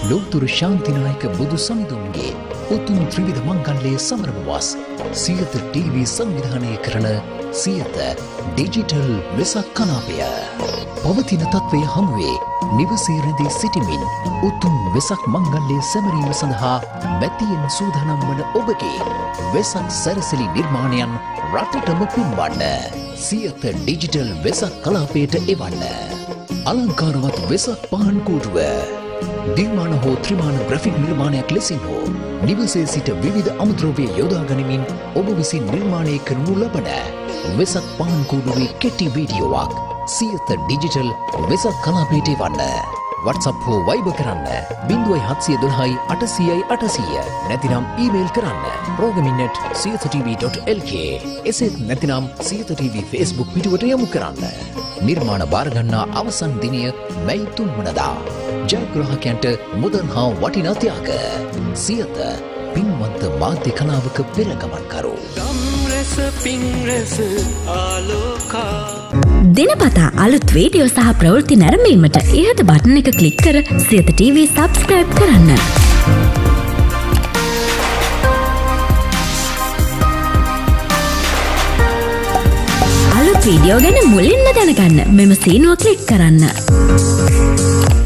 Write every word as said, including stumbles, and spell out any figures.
ලෝතුරු ශාන්තිනායක බුදු සමිඳුන්ගේ උතුම් ත්‍රිවිධ මංගල්‍යයේ සමරන වස් සියත ටීවී සංවිධානය කරන සියත ඩිජිටල් වෙසක් කලාපය පවතින තත්ත්වය හමුවේ නිවසේ රැඳී සිටිමින් උතුම් වෙසක් මංගල්‍යයේ සැමරීම සඳහා මැතියෙන් සූදානම් වන ඔබගේ වෙසක් සැරසිලි නිර්මාණයන් රටටම පින්වන්න සියත ඩිජිටල් වෙසක් කලාපයට එවන්න අලංකාරවත් වෙසක් පහන් කූටුව දිර්මාන හෝ ත්‍රිමාන ග්‍රැෆික් නිර්මාණයක් ලෙසින් හෝ නිවසේ සිට විවිධ අමුද්‍රව්‍ය යොදා ගනිමින් ඔබ විසින් නිර්මාණය කරනු ලබන වෙසක් පහන් කූඩුවේ කෙටි වීඩියෝවක් සියත ඩිජිටල් වෙසක් කලාපයට එවන්න WhatsApp හෝ Viber කරන්න ज़ीरो सात एक दो आठ सौ सौ आठ सौ නැතිනම් ඊමේල් කරන්න programming at siyatha t v dot l k එසේත් නැතිනම් සියත ටීවී Facebook පිටුවට යොමු කරන්න නිර්මාණ බාර ගන්නා අවසන් දිනය මැයි තුන් වනදා ජයග්‍රාහකයන්ට මුදල් හා වටිනා ත්‍යාග සියත පින්වන්ත මාධ්‍ය කලාවක පෙරගමන්කරු දිනපතා අලුත් වීඩියෝ සහ ප්‍රවෘත්ති නැරඹීමට ඉහත බටන් එක ක්ලික් කර සියත ටීවී සබ්ස්ක්‍රයිබ් කරන්න. අලුත් වීඩියෝ ගැන මුලින්ම දැනගන්න මෙම සීනුව ක්ලික් කරන්න.